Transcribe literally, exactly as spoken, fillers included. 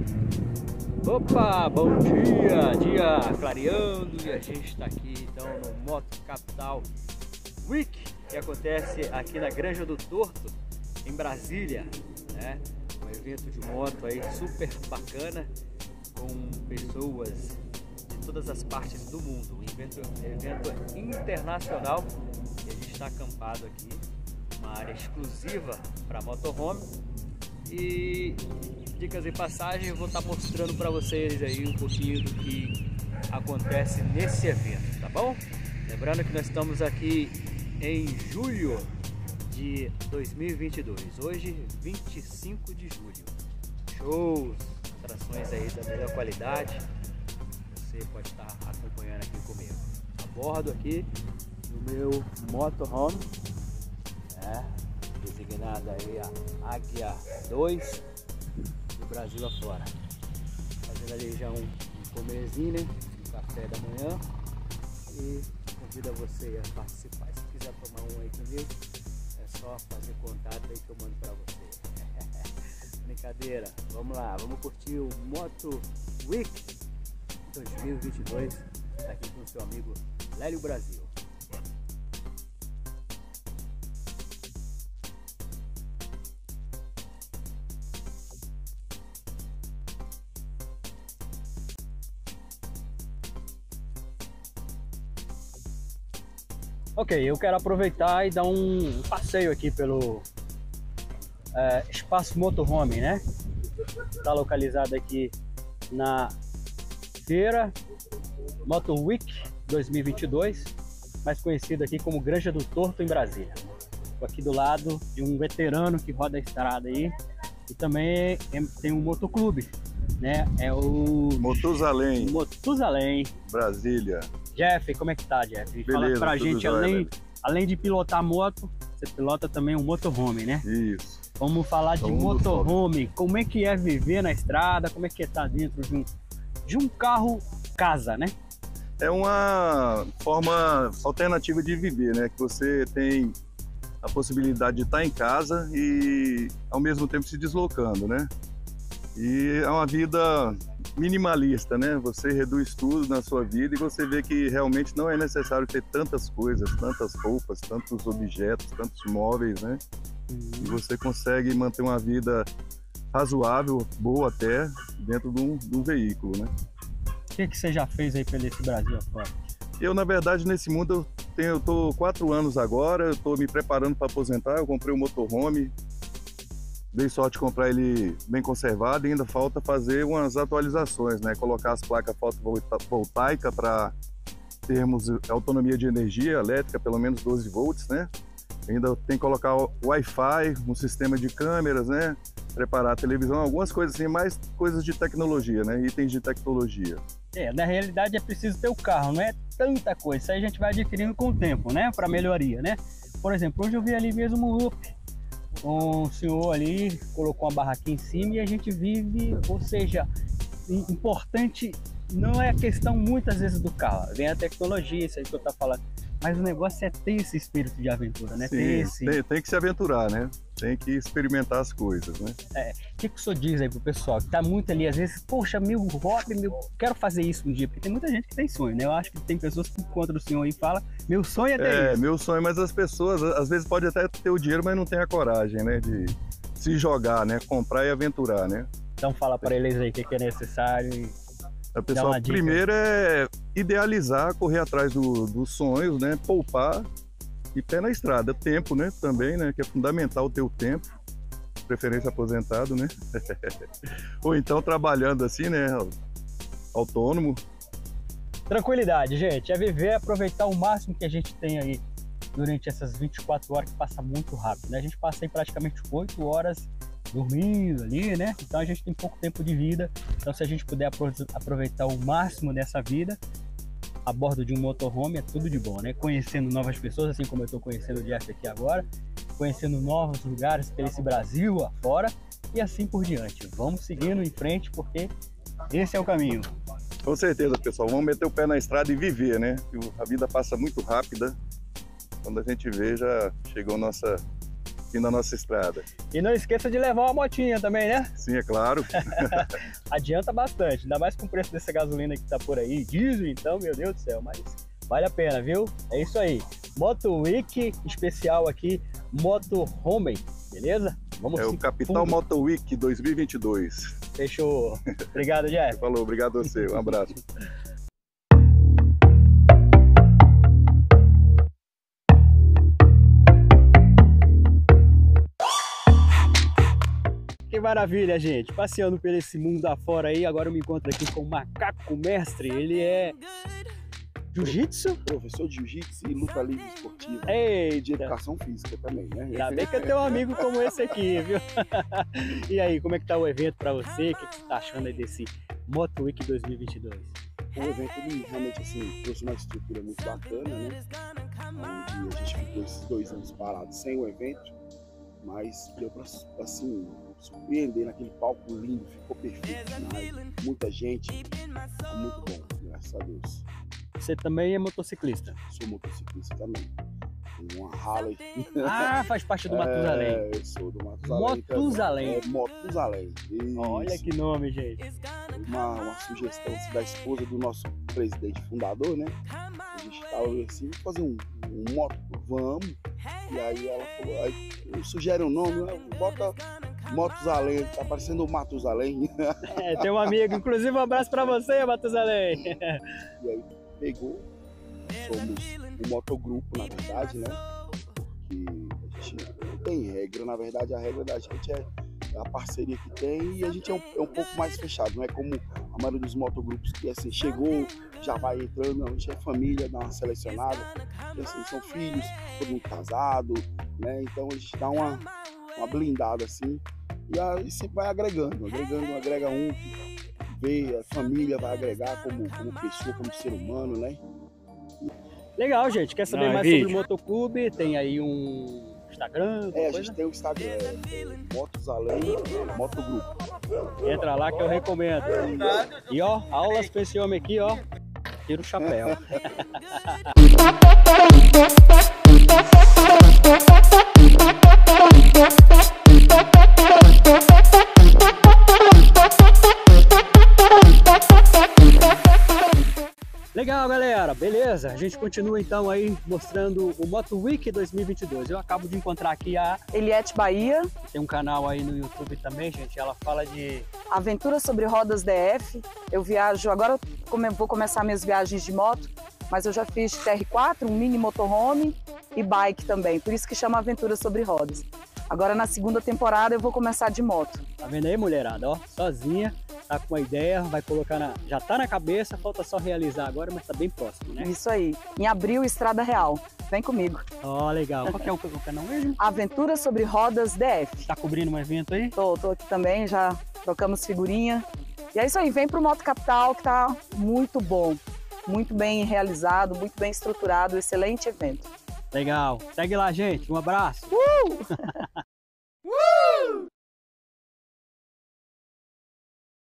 Opa, bom dia, dia clareando e a gente está aqui então no Moto Capital Week, que acontece aqui na Granja do Torto, em Brasília, né? Um evento de moto aí super bacana, com pessoas de todas as partes do mundo, um evento, evento internacional, e a gente está acampado aqui, uma área exclusiva para motorhome. E dicas e passagens, eu vou estar mostrando para vocês aí um pouquinho do que acontece nesse evento, tá bom? Lembrando que nós estamos aqui em julho de dois mil e vinte e dois, hoje vinte e cinco de julho. Shows, atrações aí da melhor qualidade, você pode estar acompanhando aqui comigo. A bordo aqui do meu motorhome, né? Designada aí a Águia dois do Brasil afora. Fazendo ali já um, um comerzinho, né? Um café da manhã. E convido a você a participar. Se quiser tomar um aí comigo, é só fazer contato aí que eu mando pra você. Brincadeira, vamos lá, vamos curtir o Moto Week dois mil e vinte e dois aqui com o seu amigo Lélio Brasil. Ok, eu quero aproveitar e dar um passeio aqui pelo é, Espaço Motorhome, né? Está localizado aqui na Feira Moto Week dois mil e vinte e dois, mais conhecido aqui como Granja do Torto, em Brasília. Estou aqui do lado de um veterano que roda a estrada aí, e também tem um motoclube, né? É o Motusalém, Motusalém, Brasília. Jeff, como é que tá, Jeff? Fala Beleza, pra gente, jóia, além, velho. além de pilotar moto, você pilota também um motorhome, né? Isso. Vamos falar de Então, um dos motorhome, como é que é viver na estrada, como é que é estar dentro de um, de um carro casa, né? É uma forma alternativa de viver, né? Que você tem a possibilidade de estar em casa e ao mesmo tempo se deslocando, né? E é uma vida minimalista, né? Você reduz tudo na sua vida e você vê que realmente não é necessário ter tantas coisas, tantas roupas, tantos objetos, tantos móveis, né? Uhum. E você consegue manter uma vida razoável, boa até, dentro de um, de um veículo, né? O que, que você já fez aí pelo esse Brasil afora? Eu, na verdade, nesse mundo, eu tenho, eu tô quatro anos agora, eu tô me preparando para aposentar, eu comprei um motorhome, dei sorte de comprar ele bem conservado e ainda falta fazer umas atualizações, né? Colocar as placas fotovoltaicas para termos autonomia de energia elétrica, pelo menos doze volts, né? Ainda tem que colocar o Wi-Fi, um sistema de câmeras, né? Preparar a televisão, algumas coisas assim, mais coisas de tecnologia, né? Itens de tecnologia. É, na realidade é preciso ter o carro, não é tanta coisa, isso aí a gente vai adquirindo com o tempo, né? Para melhoria, né? Por exemplo, hoje eu vi ali mesmo um Up, um senhor ali colocou uma barraquinha em cima e a gente vive, ou seja, importante não é a questão muitas vezes do carro, vem a tecnologia, isso aí que eu tô falando, mas o negócio é ter esse espírito de aventura, né? Sim, ter esse... tem, tem que se aventurar, né? Tem que experimentar as coisas, né? É, o que, que o senhor diz aí pro pessoal que tá muito ali, às vezes, poxa, meu hobby, meu, quero fazer isso um dia, porque tem muita gente que tem sonho, né? Eu acho que tem pessoas que encontram o senhor aí e falam, meu sonho é ter É, isso. meu sonho, mas as pessoas, às vezes pode até ter o dinheiro, mas não tem a coragem, né? De se jogar, né? Comprar e aventurar, né? Então fala para eles aí o que, que é necessário e... A pessoa, primeiro é idealizar, correr atrás do, dos sonhos, né? Poupar e pé na estrada. Tempo, né? Também, né? Que é fundamental ter o tempo. Preferência aposentado, né? Ou então trabalhando assim, né? Autônomo. Tranquilidade, gente. É viver, aproveitar o máximo que a gente tem aí durante essas vinte e quatro horas, que passa muito rápido, né? A gente passa aí praticamente oito horas dormindo ali, né? Então a gente tem pouco tempo de vida. Então se a gente puder aproveitar o máximo dessa vida a bordo de um motorhome, é tudo de bom, né? Conhecendo novas pessoas, assim como eu estou conhecendo o Jeff aqui agora, conhecendo novos lugares pelo esse Brasil afora e assim por diante. Vamos seguindo em frente porque esse é o caminho. Com certeza, pessoal. Vamos meter o pé na estrada e viver, né? A vida passa muito rápida. Quando a gente vê, já chegou nossa aqui na nossa estrada. E não esqueça de levar uma motinha também, né? Sim, é claro. Adianta bastante, ainda mais com o preço dessa gasolina que tá por aí, diesel, então, meu Deus do céu, mas vale a pena, viu? É isso aí, Moto Week especial aqui, Motorhome, beleza? Vamos É o Capital Moto Week dois mil e vinte e dois. Fechou. Obrigado, Jeff. Falou, obrigado a você, um abraço. Que maravilha, gente! Passeando por esse mundo afora aí, agora eu me encontro aqui com o Macaco Mestre. Ele é jiu-jitsu? Professor de jiu-jitsu e luta livre esportiva. Eita! De educação física também, né? Ainda bem que eu tenho um amigo como esse aqui, viu? E aí, como é que tá o evento para você? O que você tá achando aí desse Moto Week dois mil e vinte e dois? O evento ele realmente assim, trouxe uma estrutura muito bacana, né? Onde a gente ficou esses dois anos parados sem o evento, mas deu para assim, surpreender naquele palco lindo, ficou perfeito demais, muita gente, tá muito bom, graças a Deus. Você também é motociclista? Sou motociclista também, tenho uma Harley. Ah, faz parte do Matusalém. É, eu sou do Matusalém. Matusalém. É, Matusalém. Olha que nome, gente. Uma, uma sugestão assim, da esposa do nosso presidente fundador, né? A gente tava assim, fazer um, um moto, vamos. E aí ela falou, aí sugere um nome, né? Bota Matusalém, tá parecendo o Matusalém. É, tem um amigo, inclusive um abraço pra você, Matusalém. E aí pegou, somos um motogrupo, na verdade, né? Porque a gente não tem regra, na verdade a regra da gente é a parceria que tem e a gente é um, é um pouco mais fechado, não é como a maioria dos motogrupos que assim, chegou, já vai entrando, não, a gente é família, dá uma selecionada, e, assim, são filhos, todo mundo casado, né? Então a gente dá uma, uma blindada assim e aí sempre vai agregando, agregando, agrega um, vê, a família vai agregar como, como pessoa, como ser humano, né? Legal, gente. Quer saber Não, mais vídeo. sobre o Motoclube? Tem aí um Instagram? É, a coisa? gente tem o Instagram, é, Motusalém Motogrupo. Entra lá que eu recomendo. E ó, aulas pra esse homem aqui, ó. Tira o chapéu. Legal, galera, beleza? A gente continua então aí mostrando o Moto Week dois mil e vinte e dois. Eu acabo de encontrar aqui a Eliette Bahia. Tem um canal aí no YouTube também, gente. Ela fala de Aventura sobre Rodas D F. Eu viajo, agora eu vou começar minhas viagens de moto, mas eu já fiz T R quatro, um mini motorhome e bike também, por isso que chama Aventura sobre Rodas. Agora na segunda temporada eu vou começar de moto. Tá vendo aí, mulherada? Ó, sozinha, tá com uma ideia, vai colocar na... Já tá na cabeça, falta só realizar agora, mas tá bem próximo, né? Isso aí. Em abril, Estrada Real. Vem comigo. Ó, legal. Qual que é o, o canal mesmo? Aventura sobre Rodas D F. Tá cobrindo um evento aí? Tô, tô aqui também, já trocamos figurinha. E é isso aí, vem pro Moto Capital, que tá muito bom. Muito bem realizado, muito bem estruturado, excelente evento. Legal. Segue lá, gente. Um abraço. Uh!